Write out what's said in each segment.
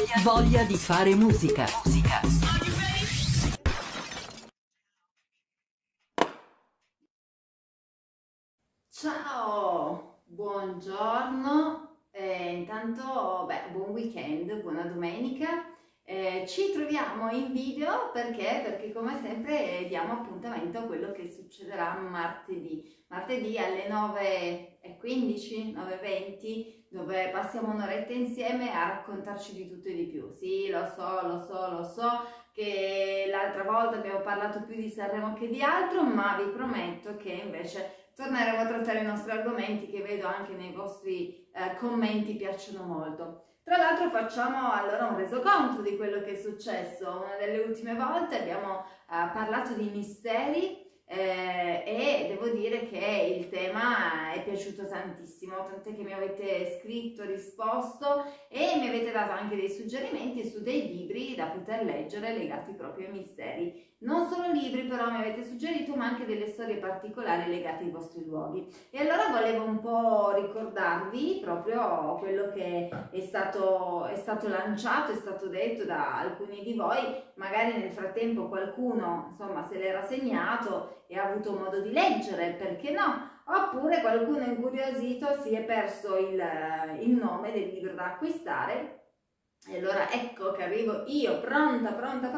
Voglia di fare musica. Ciao, buongiorno, intanto buon weekend, buona domenica. Ci troviamo in video perché come sempre diamo appuntamento a quello che succederà martedì alle 9:15, 9:20, dove passiamo un'oretta insieme a raccontarci di tutto e di più. Sì, lo so che l'altra volta abbiamo parlato più di Sanremo che di altro, ma vi prometto che invece torneremo a trattare i nostri argomenti che vedo anche nei vostri commenti piacciono molto. Tra l'altro facciamo allora un resoconto di quello che è successo. Una delle ultime volte abbiamo parlato di misteri e devo dire che il tema è piaciuto tantissimo, tant'è che mi avete scritto, risposto e mi avete dato anche dei suggerimenti su dei libri da poter leggere legati proprio ai misteri. Non solo libri però mi avete suggerito, ma anche delle storie particolari legate ai vostri luoghi. E allora volevo un po' ricordarvi proprio quello che è stato lanciato, è stato detto da alcuni di voi. Magari nel frattempo qualcuno insomma se l'era segnato e ha avuto modo di leggere, perché no? Oppure qualcuno incuriosito si è perso il nome del libro da acquistare. E allora ecco che arrivo io pronta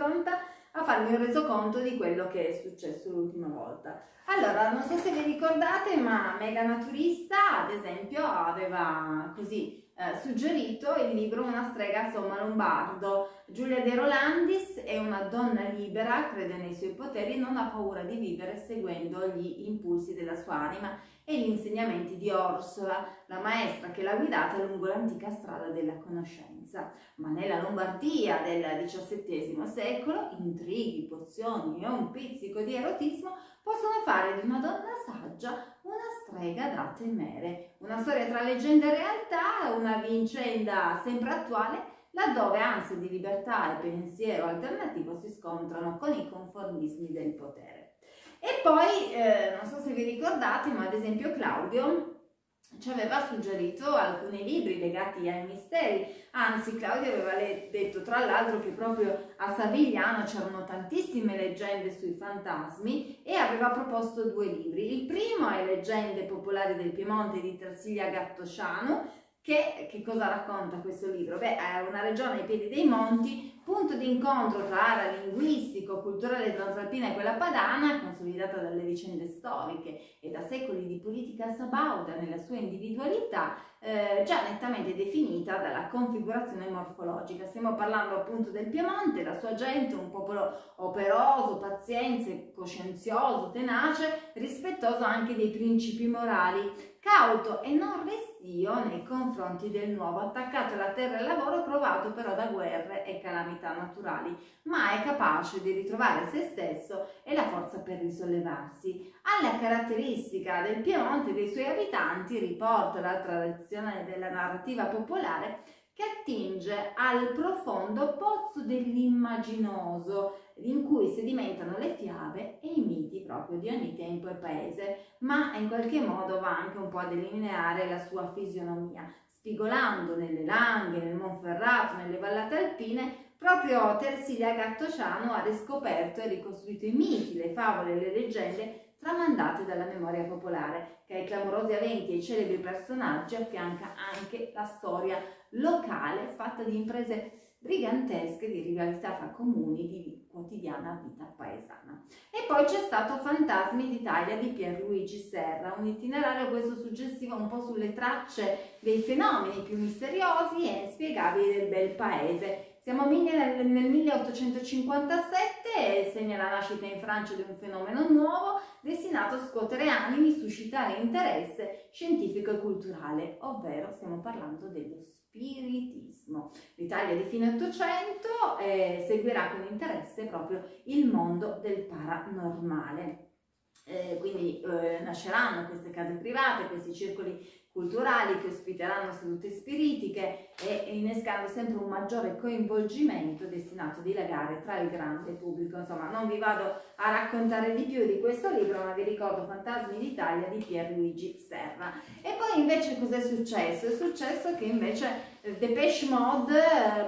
a farvi un resoconto di quello che è successo l'ultima volta. Allora, non so se vi ricordate, ma Mega Naturista, ad esempio, aveva così suggerito il libro Una strega a Somma Lombardo. Giulia De Rolandis è una donna libera, crede nei suoi poteri e non ha paura di vivere seguendo gli impulsi della sua anima e gli insegnamenti di Orsola, la maestra che l'ha guidata lungo l'antica strada della conoscenza. Ma nella Lombardia del XVII secolo intrighi, pozioni e un pizzico di erotismo possono fare di una donna saggia una strega da temere. Una storia tra leggenda e realtà, una vicenda sempre attuale, laddove ansia di libertà e pensiero alternativo si scontrano con i conformismi del potere. E poi, non so se vi ricordate, ma ad esempio Claudio ci aveva suggerito alcuni libri legati ai misteri. Anzi, Claudio aveva detto tra l'altro che proprio a Savigliano c'erano tantissime leggende sui fantasmi e aveva proposto 2 libri. Il primo è Leggende popolari del Piemonte di Tersilia Gattosciano. Che cosa racconta questo libro? Beh, è una regione ai piedi dei monti, punto di incontro tra area linguistico, culturale transalpina e quella padana, consolidata dalle vicende storiche e da secoli di politica sabauda nella sua individualità, già nettamente definita dalla configurazione morfologica. Stiamo parlando appunto del Piemonte, la sua gente, un popolo operoso, paziente, coscienzioso, tenace, rispettoso anche dei principi morali, cauto e non restio nei confronti del nuovo, attaccato alla terra e al lavoro, provato però da guerre e calamità naturali, ma è capace di ritrovare se stesso e la forza per risollevarsi. Alla caratteristica del Piemonte e dei suoi abitanti riporta la tradizione della narrativa popolare che attinge al profondo pozzo dell'immaginoso, in cui sedimentano le fiabe e i miti proprio di ogni tempo e paese, ma in qualche modo va anche un po' a delineare la sua fisionomia, spigolando nelle Langhe, nel Monferrato, nelle vallate alpine. Proprio Tersilia Gattosciano ha riscoperto e ricostruito i miti, le favole e le leggende tramandate dalla memoria popolare, che ai clamorosi eventi e ai celebri personaggi affianca anche la storia locale fatta di imprese brigantesche, di rivalità fra comuni, di quotidiana vita paesana. E poi c'è stato Fantasmi d'Italia di Pierluigi Serra, un itinerario questo suggestivo un po' sulle tracce dei fenomeni più misteriosi e inspiegabili del bel paese. Siamo nel 1857 e segna la nascita in Francia di un fenomeno nuovo destinato a scuotere animi, suscitare interesse scientifico e culturale, ovvero stiamo parlando dello spiritismo. L'Italia di fine Ottocento seguirà con interesse proprio il mondo del paranormale. Quindi nasceranno queste case private, questi circoli culturali che ospiteranno sedute spiritiche e innescando sempre un maggiore coinvolgimento destinato a dilagare tra il grande pubblico. Insomma, non vi vado a raccontare di più di questo libro, ma vi ricordo Fantasmi d'Italia di Pierluigi Serra. E poi invece cos'è successo? È successo che invece Depeche Mode,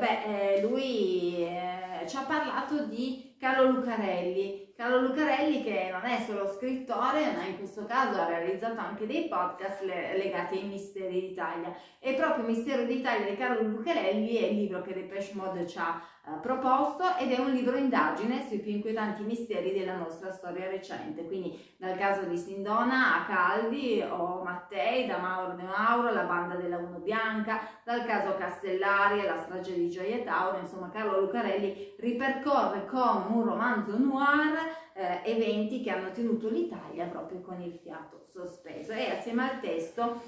lui ci ha parlato di Carlo Lucarelli. Carlo Lucarelli, che non è solo scrittore, ma in questo caso ha realizzato anche dei podcast legati ai misteri d'Italia. E proprio Mistero d'Italia di Carlo Lucarelli è il libro che Depeche Mode ci ha proposto, ed è un libro indagine sui più inquietanti misteri della nostra storia recente, quindi dal caso di Sindona a Calvi o Mattei, da Mauro De Mauro, la banda della Uno Bianca, dal caso Castellari alla strage di Gioia Tauro. Insomma, Carlo Lucarelli ripercorre come un romanzo noir eventi che hanno tenuto l'Italia proprio con il fiato sospeso, e assieme al testo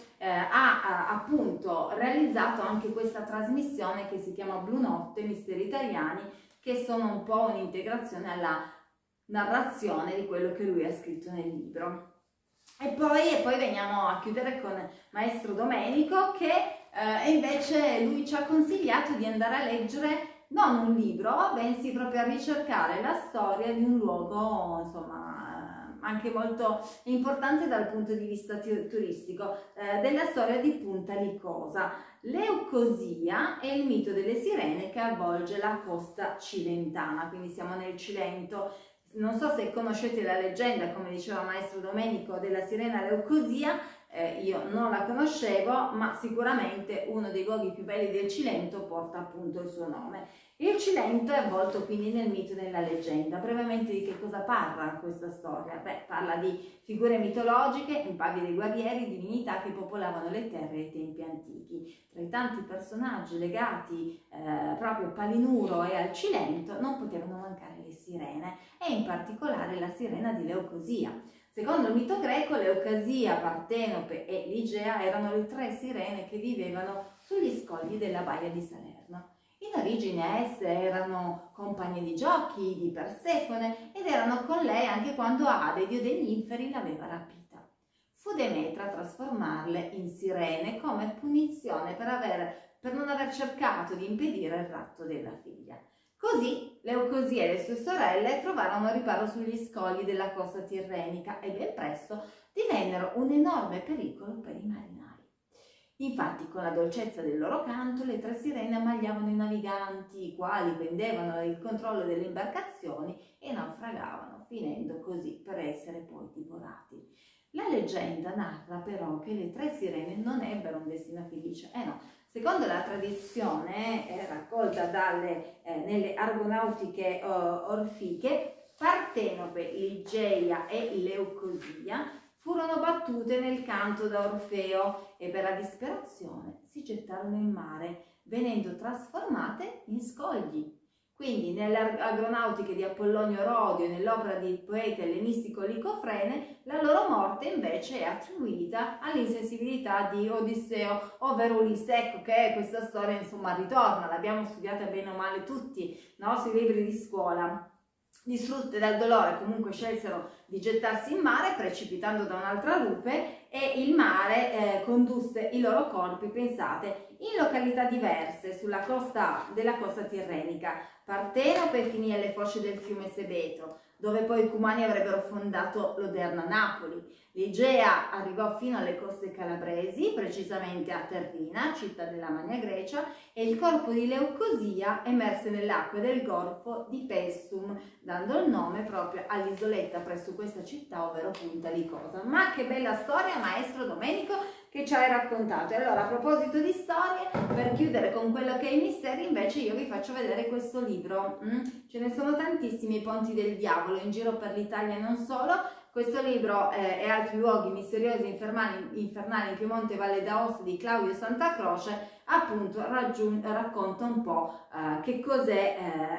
ha appunto realizzato anche questa trasmissione che si chiama Blu Notte, Misteri Italiani, che sono un po' un'integrazione alla narrazione di quello che lui ha scritto nel libro. E poi veniamo a chiudere con Maestro Domenico, che invece lui ci ha consigliato di andare a leggere non un libro, bensì proprio a ricercare la storia di un luogo, insomma, anche molto importante dal punto di vista turistico, della storia di Punta Licosa. Leucosia è il mito delle sirene che avvolge la costa cilentana, quindi siamo nel Cilento. Non so se conoscete la leggenda, come diceva Maestro Domenico, della sirena Leucosia. Io non la conoscevo, ma sicuramente uno dei luoghi più belli del Cilento porta appunto il suo nome. Il Cilento è avvolto quindi nel mito e nella leggenda. Brevemente di che cosa parla questa storia? Beh, parla di figure mitologiche, impavidi guerrieri, divinità che popolavano le terre ai tempi antichi. Tra i tanti personaggi legati proprio a Palinuro e al Cilento non potevano mancare le sirene, e in particolare la sirena di Leucosia. Secondo il mito greco, Leucasia, Partenope e Ligea erano le tre sirene che vivevano sugli scogli della baia di Salerno. In origine esse erano compagne di giochi di Persefone ed erano con lei anche quando Ade, dio degli inferi, l'aveva rapita. Fu Demetra a trasformarle in sirene come punizione per non aver cercato di impedire il ratto della figlia. Così Leucosia e le sue sorelle trovarono riparo sugli scogli della costa tirrenica e ben presto divennero un enorme pericolo per i marinai. Infatti, con la dolcezza del loro canto, le tre sirene ammagliavano i naviganti, i quali prendevano il controllo delle imbarcazioni e naufragavano, finendo così per essere poi divorati. La leggenda narra però che le tre sirene non ebbero un destino felice, no. Secondo la tradizione raccolta nelle argonautiche orfiche, Partenope, Ligeia e Leucosia furono battute nel canto da Orfeo e per la disperazione si gettarono in mare, venendo trasformate in scogli. Quindi nelle agronautiche di Apollonio Rodio e nell'opera del poeta ellenistico Licofrene, la loro morte invece è attribuita all'insensibilità di Odisseo, ovvero Ulisse. Ecco che questa storia insomma ritorna, l'abbiamo studiata bene o male tutti, no? Sui libri di scuola. Distrutte dal dolore comunque scelsero di gettarsi in mare precipitando da un'altra rupe, e il mare condusse i loro corpi, pensate, in località diverse della costa tirrenica. Partenope finì alle foci del fiume Sebeto, dove poi i Cumani avrebbero fondato l'odierna Napoli. Ligea arrivò fino alle coste calabresi, precisamente a Terrina, città della Magna Grecia, e il corpo di Leucosia emerse nelle acque del golfo di Paestum, dando il nome proprio all'isoletta presso questa città, ovvero Punta Licosa. Ma che bella storia, Maestro Domenico, che ci hai raccontato. E allora, a proposito di storie, per chiudere con quello che è i misteri, invece io vi faccio vedere questo libro. Ce ne sono tantissimi, I Ponti del Diavolo, in giro per l'Italia e non solo. Questo libro e altri luoghi misteriosi infernali in Piemonte e Valle d'Aosta di Claudio Santacroce appunto racconta un po' che cos'è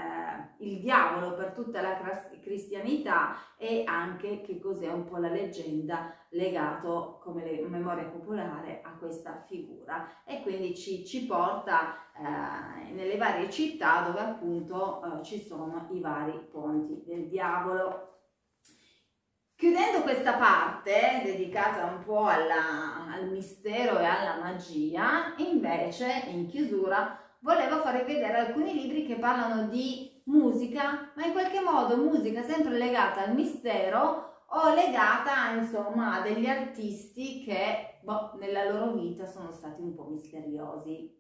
il diavolo per tutta la cristianità, e anche che cos'è un po' la leggenda legato come memoria popolare a questa figura, e quindi ci porta nelle varie città dove appunto ci sono i vari ponti del diavolo. Chiudendo questa parte dedicata un po' al mistero e alla magia, invece in chiusura volevo farvi vedere alcuni libri che parlano di musica, ma in qualche modo musica sempre legata al mistero o legata insomma a degli artisti che nella loro vita sono stati un po' misteriosi.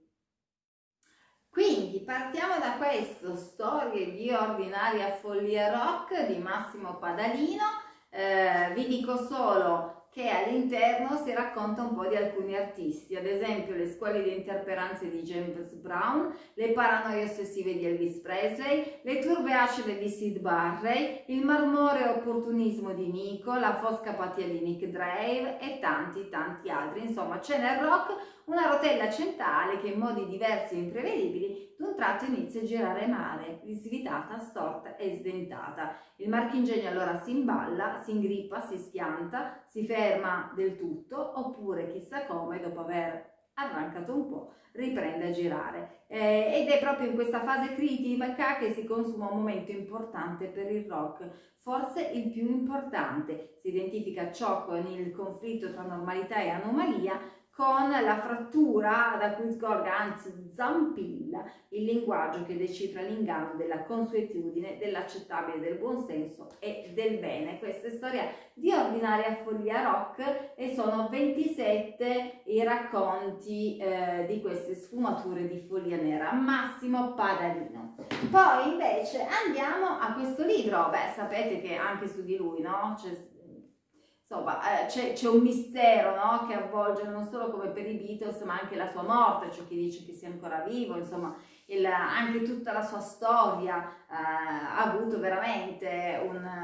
Quindi partiamo da questo, Storie di ordinaria follia rock di Massimo Padalino. Vi dico solo che all'interno si racconta un po' di alcuni artisti, ad esempio le squallide interperanze di James Brown, le paranoie ossessive di Elvis Presley, le turbe acide di Sid Barrett, il marmoreo opportunismo di Nico, la fosca apatia di Nick Drave e tanti altri. Insomma, c'è nel rock una rotella centrale che in modi diversi e imprevedibili d'un tratto inizia a girare male, svitata, storta e sdentata. Il marchingegno allora si imballa, si ingrippa, si schianta, si ferma del tutto, oppure chissà come, dopo aver arrancato un po', riprende a girare. Ed è proprio in questa fase critica che si consuma un momento importante per il rock, forse il più importante. Si identifica ciò con il conflitto tra normalità e anomalia, con la frattura da cui sgorga, anzi zampilla, il linguaggio che decifra l'inganno della consuetudine, dell'accettabile, del buonsenso e del bene. Questa è storia di ordinaria follia rock e sono 27 i racconti di queste sfumature di follia nera. Massimo Padalino. Poi invece andiamo a questo libro. Beh, sapete che anche su di lui, no? Insomma, c'è un mistero, no? Che avvolge non solo come per i Beatles, ma anche la sua morte. C'è chi dice che sia ancora vivo, insomma, anche tutta la sua storia ha avuto veramente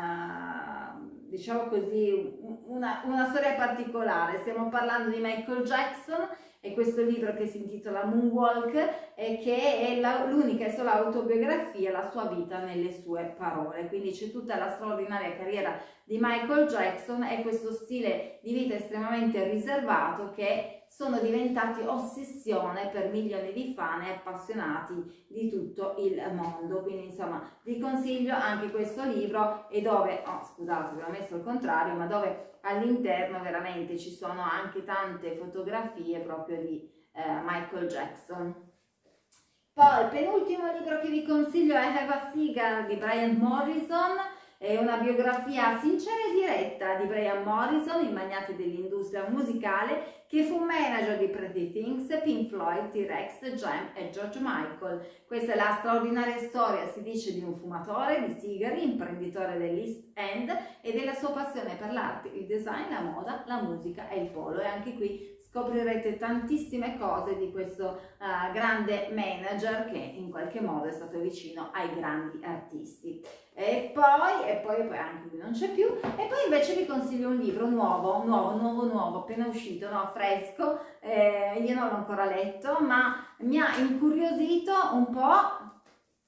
diciamo così, una storia particolare. Stiamo parlando di Michael Jackson e questo libro che si intitola Moonwalk e che è l'unica e sola autobiografia, la sua vita nelle sue parole. Quindi c'è tutta la straordinaria carriera di Michael Jackson e questo stile di vita estremamente riservato che sono diventati ossessione per milioni di fan e appassionati di tutto il mondo. Quindi insomma vi consiglio anche questo libro, e dove, scusate, ve l'ho messo al contrario, ma dove all'interno veramente ci sono anche tante fotografie proprio di Michael Jackson. Poi il penultimo libro che vi consiglio è Have a Cigar di Brian Morrison. È una biografia sincera e diretta di Brian Morrison, il magnate dell'industria musicale, che fu manager di Pretty Things, Pink Floyd, T-Rex, Jam e George Michael. Questa è la straordinaria storia, si dice, di un fumatore di sigari, imprenditore dell'East End e della sua passione per l'arte, il design, la moda, la musica e il polo. E anche qui scoprirete tantissime cose di questo grande manager che in qualche modo è stato vicino ai grandi artisti. E poi anche lui non c'è più. E poi invece vi consiglio un libro nuovo, appena uscito, no? Fresco. Io non l'ho ancora letto, ma mi ha incuriosito un po'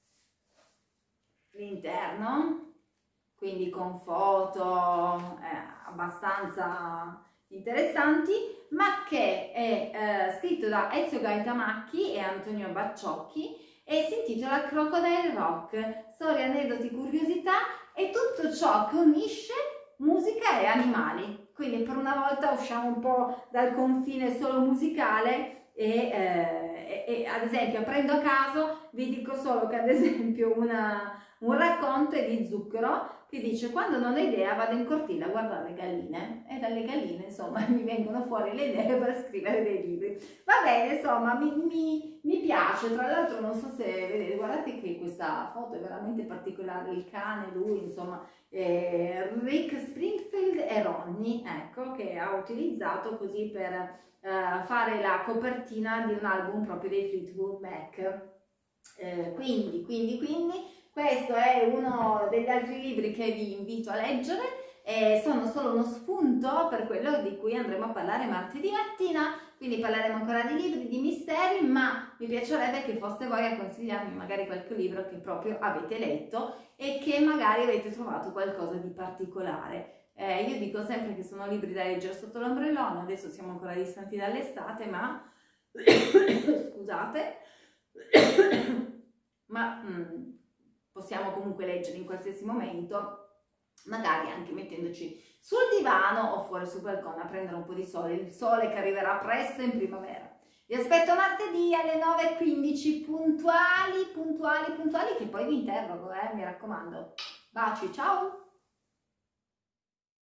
l'interno, quindi con foto abbastanza interessanti, ma che è scritto da Ezio Gaitamacchi e Antonio Bacciocchi e si intitola Crocodile Rock, storie, aneddoti, curiosità e tutto ciò che unisce musica e animali. Quindi per una volta usciamo un po' dal confine solo musicale e ad esempio, prendo a caso, vi dico solo che ad esempio un racconto è di Zucchero che dice: quando non ho idea vado in cortile a guardare le galline, e dalle galline insomma mi vengono fuori le idee per scrivere dei libri. Va bene, insomma mi piace. Tra l'altro non so se vedete, guardate che questa foto è veramente particolare, il cane, lui insomma, Rick Springfield e Ronnie, ecco, che ha utilizzato così per fare la copertina di un album proprio dei Fleetwood Mac. Quindi questo è uno degli altri libri che vi invito a leggere. Sono solo uno spunto per quello di cui andremo a parlare martedì mattina, quindi parleremo ancora di libri, di misteri, ma mi piacerebbe che foste voi a consigliarmi magari qualche libro che proprio avete letto e che magari avete trovato qualcosa di particolare. Io dico sempre che sono libri da leggere sotto l'ombrellone, adesso siamo ancora distanti dall'estate, ma scusate, ma possiamo comunque leggere in qualsiasi momento, magari anche mettendoci sul divano o fuori sul balcone a prendere un po' di sole, il sole che arriverà presto in primavera. Vi aspetto martedì alle 9:15, puntuali, che poi vi interrogo, mi raccomando. Baci, ciao!